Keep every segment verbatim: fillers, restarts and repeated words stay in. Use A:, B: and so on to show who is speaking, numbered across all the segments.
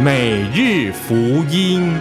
A: 每日福音。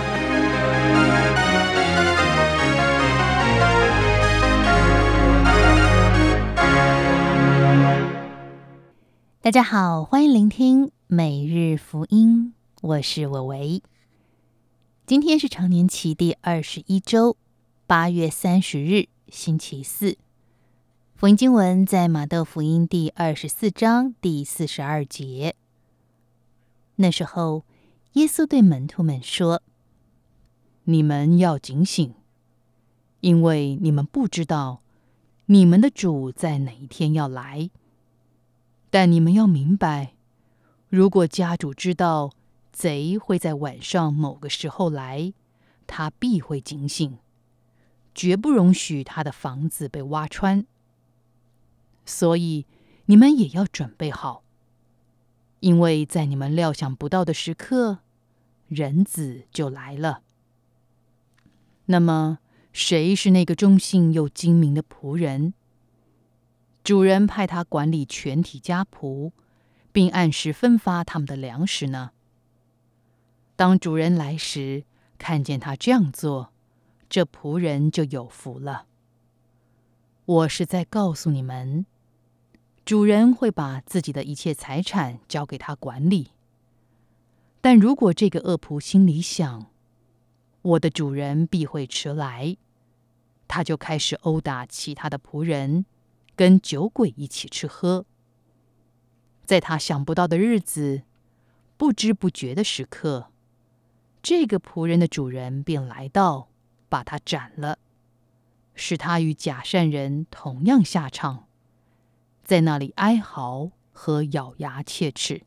B: 大家好，欢迎聆听每日福音，我是伟伟。今天是常年期第二十一周，八月三十日，星期四。福音经文在马窦福音第二十四章第四十二节。那时候，耶稣对门徒们说：“你们要警醒，因为你们不知道你们的主在哪一天要来。但你们要明白，如果家主知道贼会在晚上某个时候来，他必会警醒，绝不容许他的房子被挖穿。所以你们也要准备好，因为在你们料想不到的时刻，人子就来了。那么，谁是那个忠信又精明的仆人？主人派他管理全体家仆，并按时分发他们的粮食呢？当主人来时，看见他这样做，这仆人就有福了。我是在告诉你们，主人会把自己的一切财产交给他管理。但如果这个恶仆心里想，我的主人必会迟来，他就开始殴打其他的仆人，跟酒鬼一起吃喝。在他想不到的日子，不知不觉的时刻，这个仆人的主人便来到，把他斩了，使他与假善人同样下场，在那里哀嚎和咬牙切齿。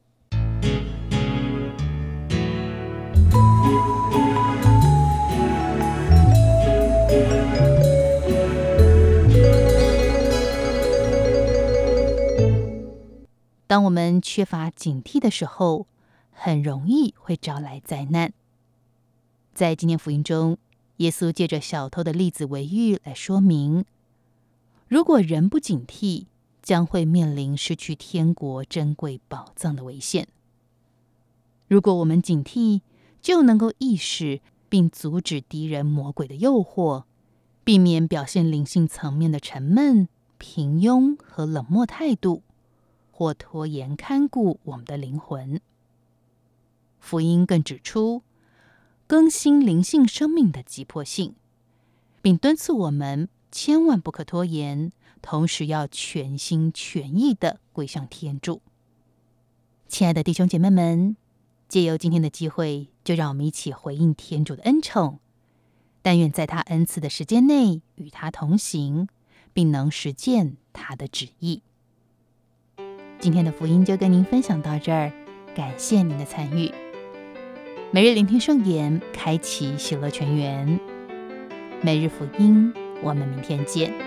B: 当我们缺乏警惕的时候，很容易会招来灾难。在今天福音中，耶稣借着小偷的例子为喻来说明，如果人不警惕，将会面临失去天国珍贵宝藏的危险。如果我们警惕，就能够意识并阻止敌人魔鬼的诱惑，避免表现灵性层面的沉闷、平庸和冷漠态度，或拖延看顾我们的灵魂。福音更指出更新灵性生命的急迫性，并敦促我们千万不可拖延，同时要全心全意地归向天主。亲爱的弟兄姐妹们，借由今天的机会，就让我们一起回应天主的恩宠，但愿在他恩赐的时间内与他同行，并能实践他的旨意。今天的福音就跟您分享到这儿，感谢您的参与。每日聆听圣言，开启喜乐全员。每日福音，我们明天见。